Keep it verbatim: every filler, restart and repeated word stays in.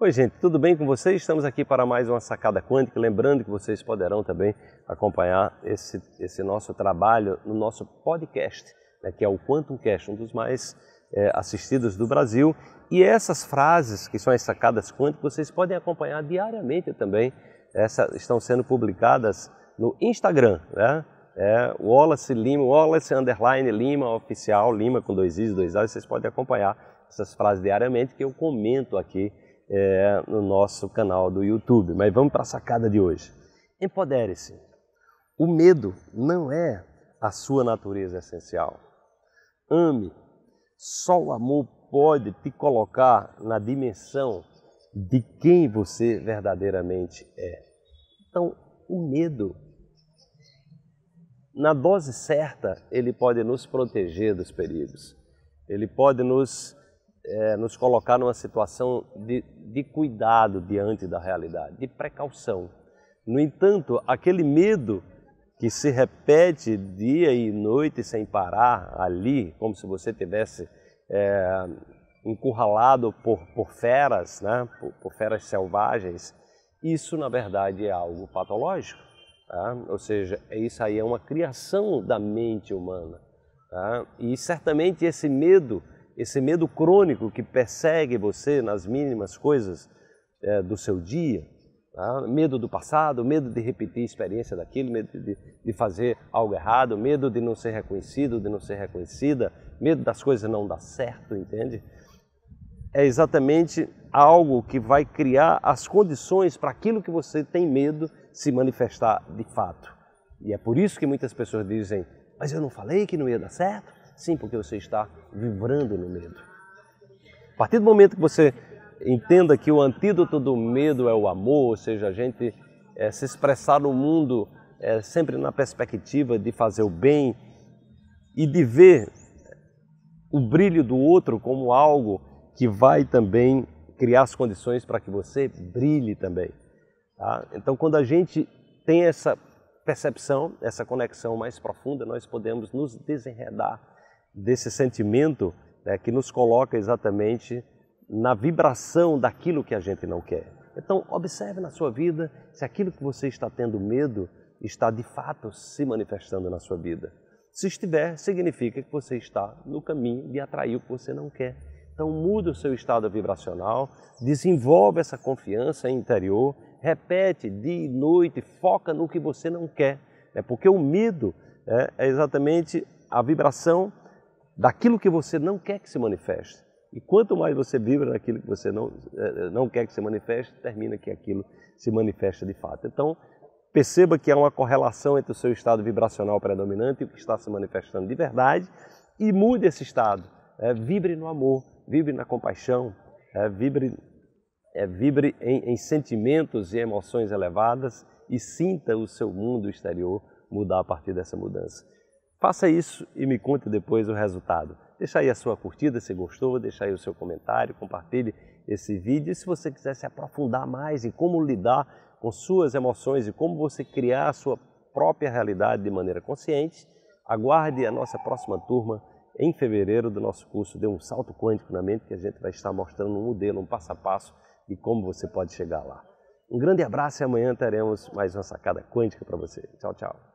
Oi gente, tudo bem com vocês? Estamos aqui para mais uma Sacada Quântica, lembrando que vocês poderão também acompanhar esse, esse nosso trabalho no nosso podcast, né, que é o QuantumCast, um dos mais é, assistidos do Brasil. E essas frases, que são as sacadas quânticas, vocês podem acompanhar diariamente também. Essa, estão sendo publicadas no Instagram, né? É Wallace Lima, Wallace underline Lima oficial, Lima com dois Is, dois As. Vocês podem acompanhar essas frases diariamente que eu comento aqui É, no nosso canal do YouTube. Mas vamos para a sacada de hoje. Empodere-se. O medo não é a sua natureza essencial. Ame. Só o amor pode te colocar na dimensão de quem você verdadeiramente é. Então, o medo, na dose certa, ele pode nos proteger dos perigos. Ele pode nos É, nos colocar numa situação de, de cuidado diante da realidade, de precaução. No entanto, aquele medo que se repete dia e noite sem parar ali, como se você tivesse é, encurralado por, por feras, né? por, por feras selvagens, isso na verdade é algo patológico. Tá? Ou seja, isso aí é uma criação da mente humana. Tá? E certamente esse medo Esse medo crônico que persegue você nas mínimas coisas é, do seu dia, tá? Medo do passado, medo de repetir a experiência daquilo, medo de, de fazer algo errado, medo de não ser reconhecido, de não ser reconhecida, medo das coisas não dar certo, entende? É exatamente algo que vai criar as condições para aquilo que você tem medo se manifestar de fato. E é por isso que muitas pessoas dizem, mas eu não falei que não ia dar certo? Sim, porque você está vibrando no medo. A partir do momento que você entenda que o antídoto do medo é o amor, ou seja, a gente é, se expressar no mundo é, sempre na perspectiva de fazer o bem e de ver o brilho do outro como algo que vai também criar as condições para que você brilhe também. Tá? Então, quando a gente tem essa percepção, essa conexão mais profunda, nós podemos nos desenredar desse sentimento, né, que nos coloca exatamente na vibração daquilo que a gente não quer. Então, observe na sua vida se aquilo que você está tendo medo está de fato se manifestando na sua vida. Se estiver, significa que você está no caminho de atrair o que você não quer. Então, muda o seu estado vibracional, desenvolve essa confiança interior, repete dia e noite, foca no que você não quer. É porque o medo é, é exatamente a vibração daquilo que você não quer que se manifeste. E quanto mais você vibra naquilo que você não, não quer que se manifeste, termina que aquilo se manifesta de fato. Então, perceba que há uma correlação entre o seu estado vibracional predominante e o que está se manifestando de verdade e mude esse estado. É, vibre no amor, vibre na compaixão, é, vibre, é, vibre em, em sentimentos e emoções elevadas e sinta o seu mundo exterior mudar a partir dessa mudança. Faça isso e me conte depois o resultado. Deixa aí a sua curtida se gostou, deixa aí o seu comentário, compartilhe esse vídeo. E se você quiser se aprofundar mais em como lidar com suas emoções e como você criar a sua própria realidade de maneira consciente, aguarde a nossa próxima turma em fevereiro do nosso curso Dê um Salto Quântico na Mente, que a gente vai estar mostrando um modelo, um passo a passo de como você pode chegar lá. Um grande abraço e amanhã teremos mais uma Sacada Quântica para você. Tchau, tchau.